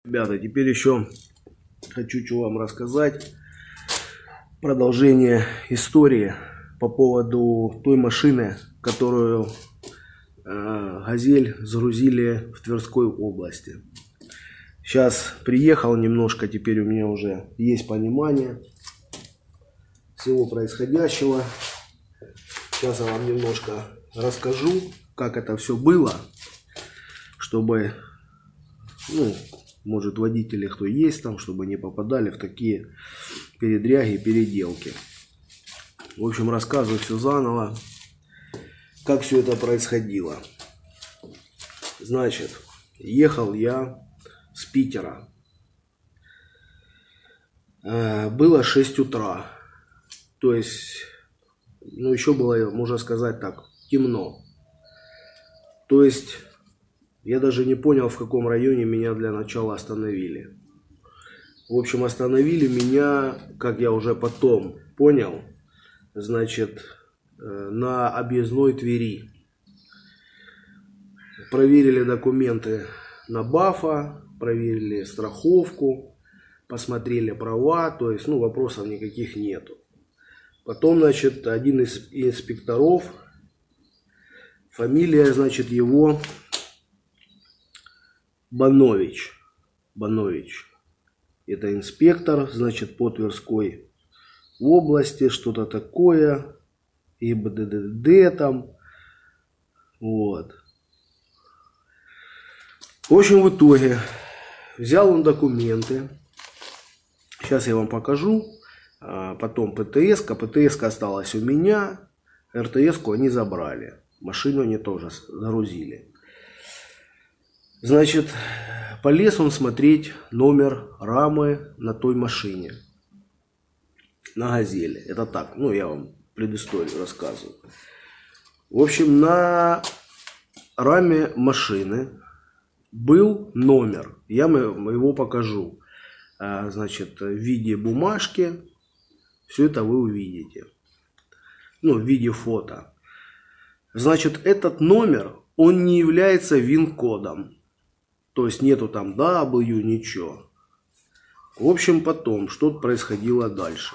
Ребята, теперь еще хочу что вам рассказать. Продолжение истории по поводу той машины, которую «Газель» загрузили в Тверской области. Сейчас приехал немножко, теперь у меня уже есть понимание всего происходящего. Сейчас я вам немножко расскажу, как это все было, чтобы, может, водители, кто есть там, чтобы не попадали в такие передряги и переделки. В общем, рассказываю все заново, как все это происходило. Значит, ехал я с Питера. Было 6 утра. То есть, еще было, можно сказать так, темно. То есть, я даже не понял, в каком районе меня для начала остановили. В общем, остановили меня, как я уже потом понял, значит, на объездной Твери. Проверили документы на БАФа, проверили страховку, посмотрели права, то есть, вопросов никаких нету. Потом, значит, один из инспекторов, фамилия, значит, его Банович. Это инспектор, значит, по Тверской области, что-то такое, ИБДД там, вот. В общем, в итоге взял он документы, сейчас я вам покажу, потом ПТС-ка осталась у меня, РТС-ку они забрали, машину они тоже загрузили. Значит, полез он смотреть номер рамы на той машине, на «Газели». Это так, я вам предысторию рассказываю. В общем, на раме машины был номер, я его покажу, значит, в виде бумажки, все это вы увидите, в виде фото. Значит, этот номер, он не является ВИН-кодом, то есть нету там W, ничего. В общем, потом, что происходило дальше.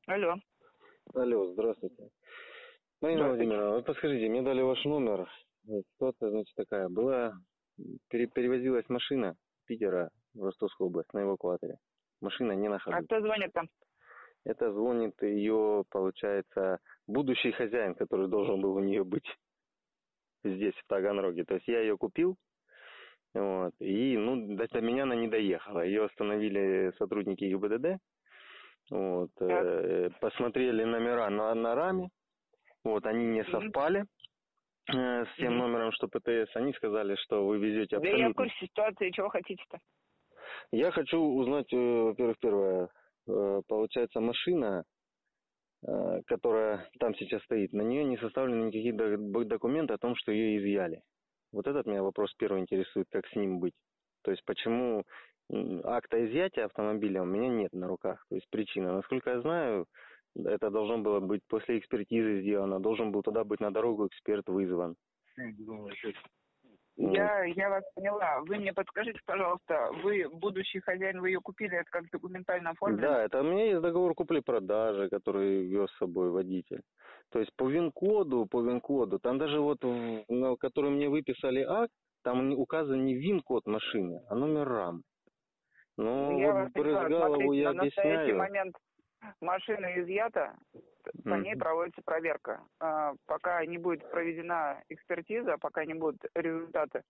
Алло. Алло, здравствуйте. Марина Владимировна, вы подскажите, мне дали ваш номер. Ситуация, значит, такая. Перевозилась машина с Питера в Ростовскую область на эвакуаторе. Машина не на ходу. А кто звонит там? Это звонит ее, получается, будущий хозяин, который должен был у нее быть здесь, в Таганроге. То есть я ее купил, вот, и до меня она не доехала. Ее остановили сотрудники ГИБДД, вот, посмотрели номера на раме, вот, они не совпали с тем номером, что ПТС. Они сказали, что вы везете абсолютно... Да я в курсе ситуации, чего хотите-то? Я хочу узнать, во-первых, первое, получается, машина, которая там сейчас стоит, на нее не составлены никакие документы о том, что ее изъяли. Вот этот меня вопрос первый интересует, как с ним быть. То есть, почему акта изъятия автомобиля у меня нет на руках. То есть, причина. Насколько я знаю, это должно было быть после экспертизы сделано, должен был туда быть на дорогу эксперт вызван. Я вас поняла. Вы мне подскажите, пожалуйста, вы будущий хозяин, вы ее купили, это как документально оформлено? Да, это у меня есть договор купли-продажи, который вез с собой водитель. То есть по ВИН-коду, там даже вот, на который мне выписали акт, там указан не ВИН-код машины, а номер рамы. Ну, я вот вас поняла. Брызгалову я Смотрите, на настоящий объясняю. момент машина изъята, по ней проводится проверка. Пока не будет проведена экспертиза, пока не будут результаты.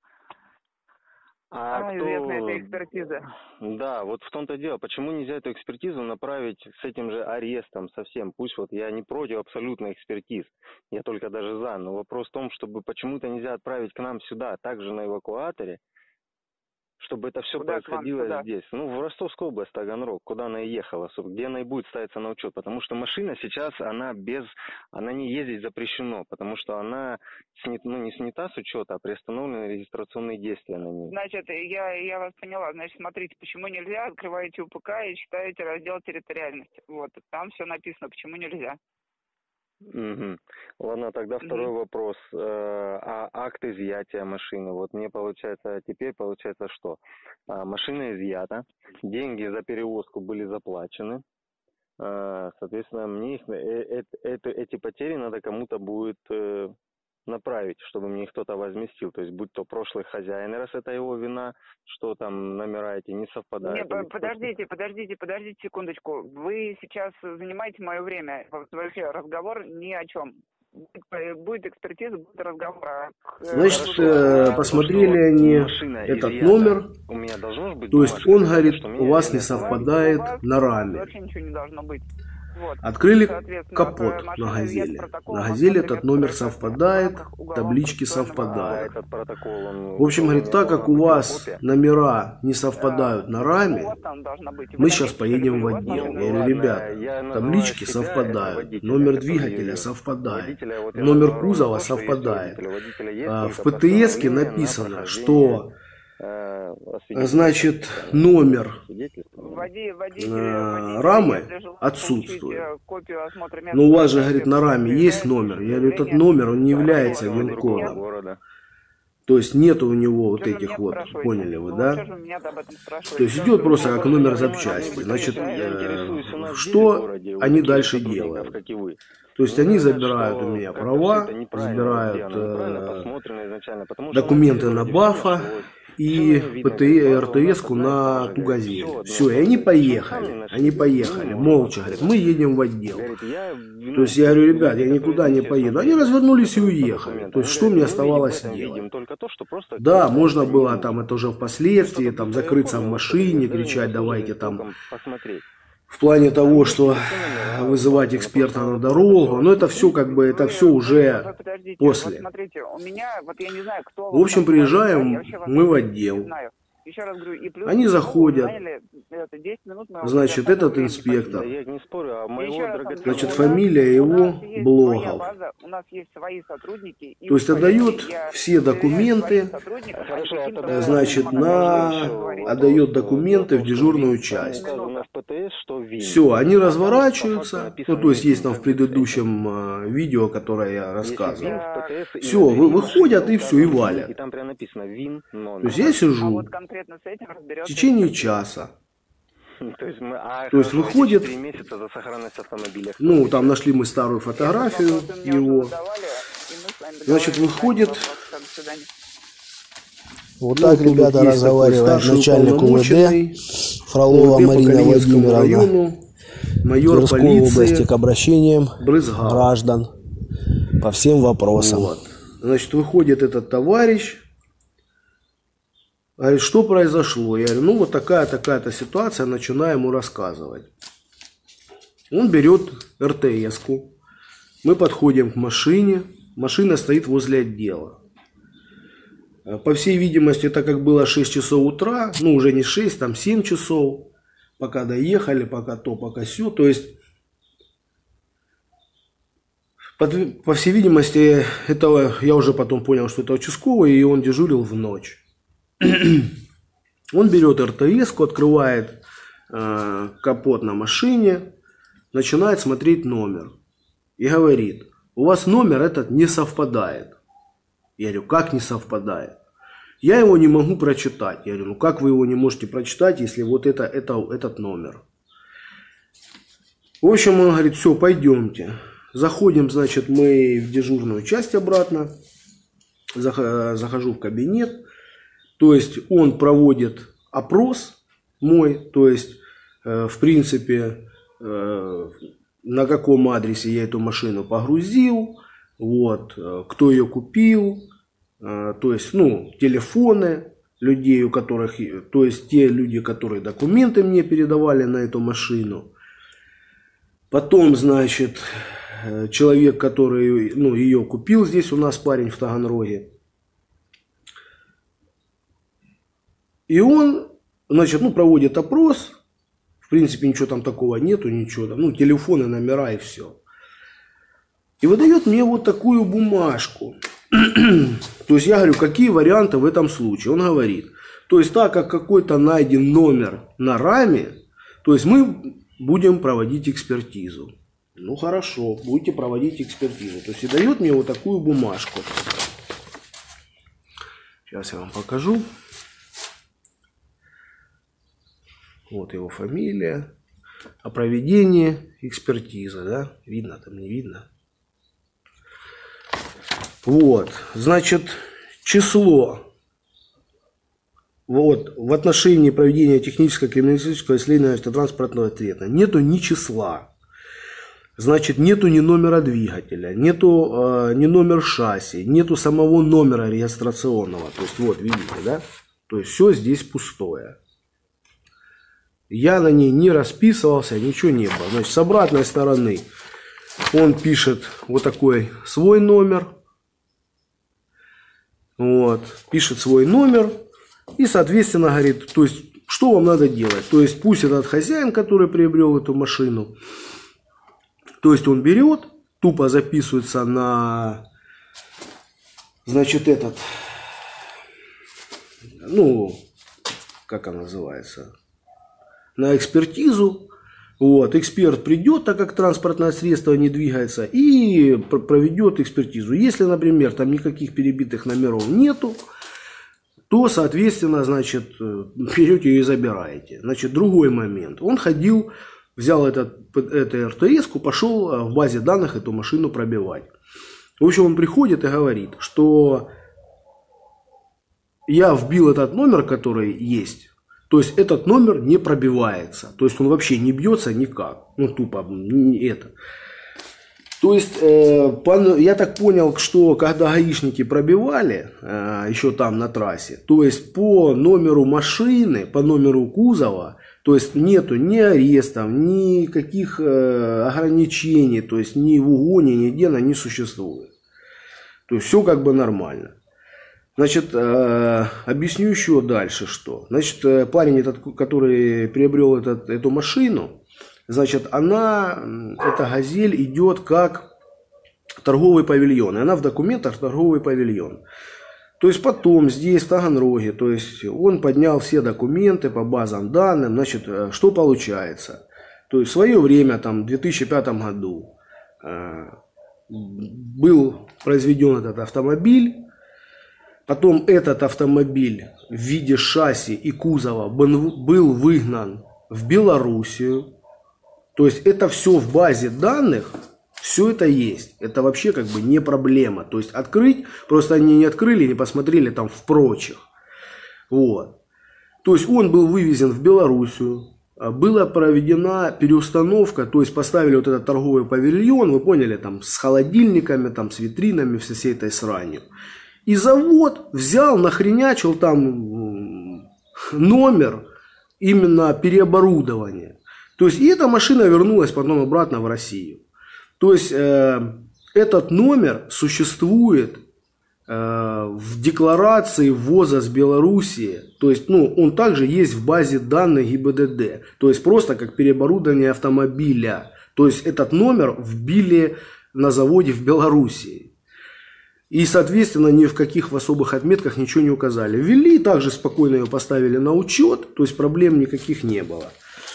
Известна эта экспертиза. Да, вот в том-то дело. Почему нельзя эту экспертизу направить с этим же арестом совсем? Пусть вот я не против абсолютно экспертиз, я только даже за. Но вопрос в том, чтобы почему-то нельзя отправить к нам сюда, также на эвакуаторе, чтобы это все происходило здесь. Ну, в Ростовскую область, Таганрог, куда она и ехала, где она и будет ставиться на учет. Потому что машина сейчас, она не ездить запрещено, потому что она не снята с учета, а приостановлены регистрационные действия на ней. Значит, я вас поняла. Значит, смотрите, почему нельзя, открываете УПК и читаете раздел территориальности. Вот, там все написано, почему нельзя. Угу. Ладно, тогда второй вопрос. Акт изъятия машины. Вот мне теперь получается что? Машина изъята, деньги за перевозку были заплачены. Соответственно, мне эти потери надо кому-то будет направить, чтобы мне кто-то возместил. То есть, будь то прошлый хозяин, раз это его вина, что там номера эти не совпадают. Нет, подождите секундочку. Вы сейчас занимаете мое время. Вообще разговор ни о чем. Будет экспертиза, будет разговор. Значит, посмотрели они этот номер, у меня должно быть, то есть он говорит, у вас не совпадает на раме. Вообще ничего не должно быть. Вот. Открыли капот на «Газели». На «Газели» этот номер совпадает, таблички совпадают. В общем, говорит, так как у вас номера не совпадают на раме, мы сейчас поедем в отдел. Я говорю, ребята, таблички совпадают, номер двигателя совпадает, номер кузова совпадает. В ПТС-ке написано, что значит, номер рамы отсутствует. Но у вас же, говорит, на раме есть номер. Я говорю, этот номер, он не является ВИН-кодом. То есть нету у него вот этих вот, поняли вы, да? То есть идет просто как номер запчасти. Значит, что они дальше делают? То есть они забирают у меня права, забирают документы на БАФа и РТС-ку на ту «Газель». Все, и они поехали, молча, говорят, мы едем в отдел. То есть я говорю, ребят, я никуда не поеду. Они развернулись и уехали. То есть что мне оставалось делать? Да, можно было там, это уже впоследствии, там закрыться в машине, кричать, давайте там... В плане того, что вызывать эксперта на дорогу, но это все как бы, это все уже после. В общем, приезжаем мы в отдел. Они заходят, значит, этот инспектор, значит, фамилия его Блохов. То есть отдает все документы, значит, отдает документы в дежурную часть. Все, они разворачиваются, ну, то есть есть там в предыдущем видео, которое я рассказывал. Все, выходят и все, и валят. То есть я сижу в течение часа. То есть, То есть выходит, 4 месяца за сохранность автомобиля. ну, там нашли мы старую фотографию его. Значит, выходит. Вот так, ребята, разговаривает начальник УВД Фролова Марина Владимировна майор Тверской полиции области к обращениям Брызгал. граждан по всем вопросам. Вот. Значит, выходит этот товарищ, говорит, что произошло? Я говорю, ну вот такая-то ситуация, начинаю ему рассказывать. Он берет РТС-ку, мы подходим к машине, машина стоит возле отдела. По всей видимости, так как было 6 часов утра, ну уже не 6, там 7 часов, пока доехали, пока то, пока сё, то есть, по всей видимости, этого, я уже потом понял, что это участковый, и он дежурил в ночь. Он берет РТС-ку, открывает капот на машине, начинает смотреть номер и говорит, у вас номер этот не совпадает. Я говорю, как не совпадает? Я его не могу прочитать. Я говорю, ну как вы его не можете прочитать, если вот этот номер? В общем, он говорит, все, пойдемте. Заходим, значит, мы в дежурную часть обратно. Захожу в кабинет. То есть, он проводит опрос мой. То есть, в принципе, на каком адресе я эту машину погрузил. Вот, кто ее купил. То есть, ну, телефоны людей, у которых, то есть, те люди, которые документы мне передавали на эту машину. Потом, значит, человек, который, ну, ее купил здесь у нас, парень в Таганроге. И он, значит, ну, проводит опрос. В принципе, ничего там такого нету, ничего там, ну, телефоны, номера и все. И выдает мне вот такую бумажку. То есть я говорю, какие варианты в этом случае? Он говорит, то есть так как какой-то найден номер на раме, то есть мы будем проводить экспертизу. Ну хорошо, будете проводить экспертизу. То есть и дает мне вот такую бумажку. Сейчас я вам покажу. Вот его фамилия. О проведении экспертизы, да? Видно там, не видно? Вот, значит, число. Вот, в отношении проведения технического криминалистического исследования автотранспортного ответа нету ни числа. Значит, нету ни номера двигателя, нету ни номер шасси, нету самого номера регистрационного. То есть, вот, видите, да? То есть, все здесь пустое. Я на ней не расписывался, ничего не было. Значит, с обратной стороны он пишет вот такой свой номер. Вот, пишет свой номер и, соответственно, говорит, то есть, что вам надо делать. То есть, пусть этот хозяин, который приобрел эту машину, то есть, он берет, тупо записывается на, значит, этот, ну, как она называется, на экспертизу. Вот, эксперт придет, так как транспортное средство не двигается, и проведет экспертизу. Если, например, там никаких перебитых номеров нету, то, соответственно, значит, берете и забираете. Значит, другой момент. Он ходил, взял эту РТС-ку, пошел в базе данных эту машину пробивать. В общем, он приходит и говорит, что я вбил этот номер, который есть. То есть, этот номер не пробивается. То есть, он вообще не бьется никак. Ну, тупо это. То есть, я так понял, что когда гаишники пробивали, еще там на трассе, то есть, по номеру машины, по номеру кузова, то есть, нету ни арестов, ни каких ограничений, то есть, ни в угоне, нигде она не существует. То есть, все как бы нормально. Значит, объясню еще дальше, что. Значит, парень этот, который приобрел эту машину, значит, эта «Газель» идет как торговый павильон. И она в документах торговый павильон. То есть, потом здесь, в Таганроге, то есть, он поднял все документы по базам данным. Значит, что получается? То есть, в свое время, там, в 2005 году был произведен этот автомобиль. Потом этот автомобиль в виде шасси и кузова был выгнан в Белоруссию. То есть это все в базе данных, все это есть. Это вообще как бы не проблема. То есть открыть, просто они не открыли, не посмотрели там в прочих. Вот. То есть он был вывезен в Белоруссию. Была проведена переустановка, то есть поставили вот этот торговый павильон, вы поняли, там с холодильниками, там с витринами, со всей этой сранью. И завод взял, нахренячил там номер именно переоборудования. То есть и эта машина вернулась потом обратно в Россию. То есть этот номер существует в декларации ввоза с Белоруссии, то есть, ну, он также есть в базе данных ГИБДД, то есть просто как переоборудование автомобиля, то есть этот номер вбили на заводе в Белоруссии. И, соответственно, ни в каких в особых отметках ничего не указали. Ввели, также спокойно ее поставили на учет, то есть проблем никаких не было.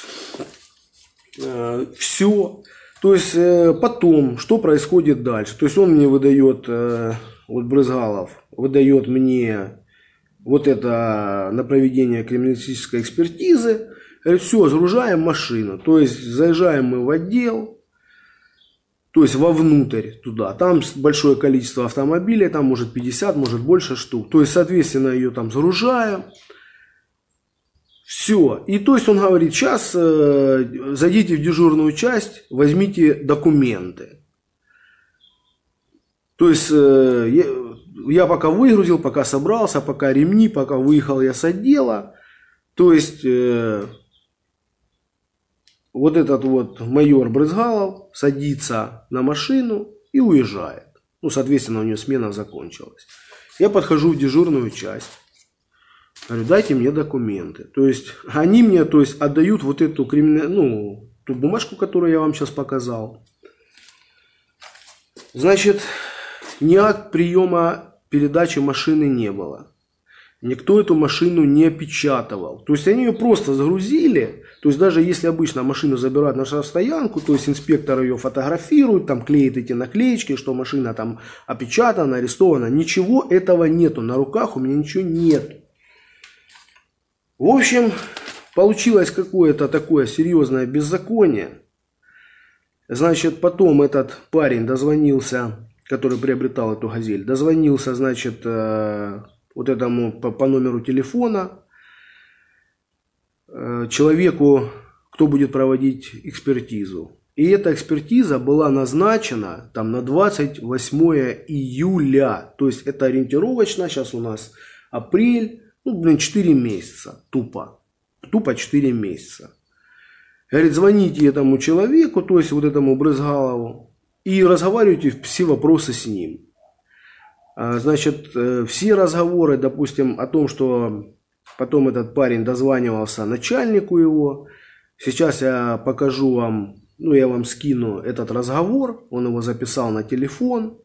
Все. То есть потом, что происходит дальше? То есть он мне выдает... Вот Брызгалов выдает мне вот это на проведение криминалистической экспертизы. Говорит, все, загружаем машину. То есть заезжаем мы в отдел, то есть вовнутрь туда. Там большое количество автомобилей, там может 50, может больше штук. То есть, соответственно, ее там загружаем. Все. И то есть он говорит, сейчас зайдите в дежурную часть, возьмите документы. То есть я пока выгрузил, пока собрался, пока ремни, пока выехал я с отдела. То есть вот этот вот майор Брызгалов садится на машину и уезжает. Ну, соответственно, у него смена закончилась. Я подхожу в дежурную часть. Говорю, дайте мне документы. То есть они мне, то есть, отдают вот эту ну, ту бумажку, которую я вам сейчас показал. Значит... Ни акт приема передачи машины не было. Никто эту машину не опечатывал. То есть они ее просто загрузили. То есть даже если обычно машину забирают на штрафстоянку, то есть инспектор ее фотографирует, там клеит эти наклеечки, что машина там опечатана, арестована. Ничего этого нету. На руках у меня ничего нет. В общем, получилось какое-то такое серьезное беззаконие. Значит, потом этот парень дозвонился... который приобретал эту «Газель», дозвонился, значит, вот этому по номеру телефона человеку, кто будет проводить экспертизу. И эта экспертиза была назначена там на 28 июля. То есть это ориентировочно, сейчас у нас апрель, ну, 4 месяца, тупо 4 месяца. Говорит, звоните этому человеку, то есть вот этому Брызгалову, и разговаривайте все вопросы с ним. Значит, все разговоры, допустим, о том, что потом этот парень дозванивался начальнику его. Сейчас я покажу вам, ну, я вам скину этот разговор. Он его записал на телефон.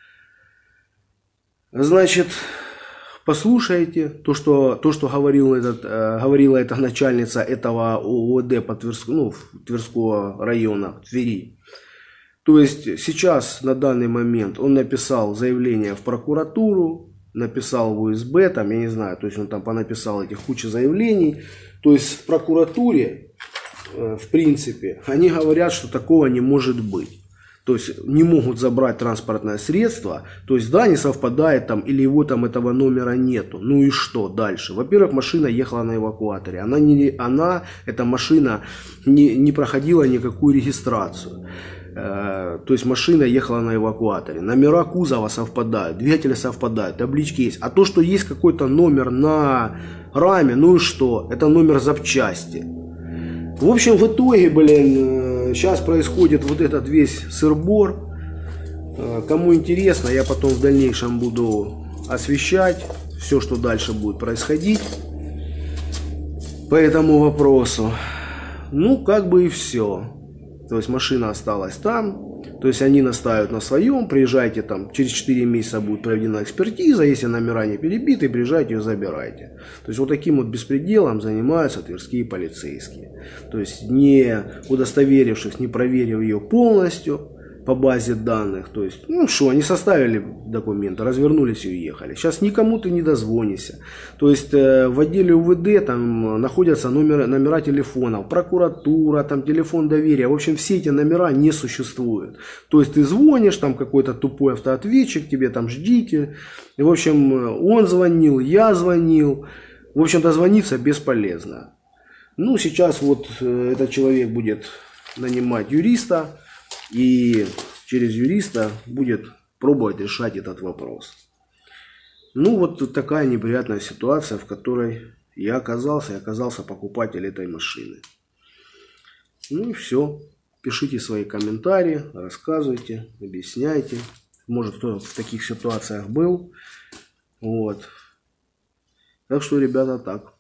Значит, послушайте то, что говорила эта начальница этого ООД по Тверского района, Твери. То есть сейчас, на данный момент, он написал заявление в прокуратуру, написал в УСБ, там, я не знаю, то есть он там понаписал этих кучу заявлений. То есть в прокуратуре, в принципе, они говорят, что такого не может быть. То есть не могут забрать транспортное средство, то есть да, не совпадает там, или его там этого номера нету. Ну и что дальше? Во-первых, машина ехала на эвакуаторе, эта машина не проходила никакую регистрацию. То есть машина ехала на эвакуаторе, номера кузова совпадают, двигатели совпадают, таблички есть. А то, что есть какой-то номер на раме, ну и что? Это номер запчасти. В общем, в итоге, сейчас происходит вот этот весь сыр-бор. Кому интересно, я потом в дальнейшем буду освещать все, что дальше будет происходить по этому вопросу. Ну, как бы и все. То есть машина осталась там, то есть они настаивают на своем, приезжайте там, через 4 месяца будет проведена экспертиза, если номера не перебиты, приезжайте ее забирайте. То есть вот таким вот беспределом занимаются тверские полицейские. То есть не удостоверившись, не проверив ее полностью, по базе данных. То есть, ну что, они составили документы, развернулись и уехали. Сейчас никому ты не дозвонишься. То есть в отделе УВД там находятся номера телефонов, прокуратура, там телефон доверия. В общем, все эти номера не существуют. То есть ты звонишь, там какой-то тупой автоответчик, тебе там ждите. И, в общем, он звонил, я звонил. В общем, дозвониться бесполезно. Ну, сейчас вот этот человек будет нанимать юриста. И через юриста будет пробовать решать этот вопрос. Ну, вот такая неприятная ситуация, в которой я оказался, и оказался покупатель этой машины. Ну и все. Пишите свои комментарии, рассказывайте, объясняйте. Может, кто в таких ситуациях был. Вот. Так что, ребята, так.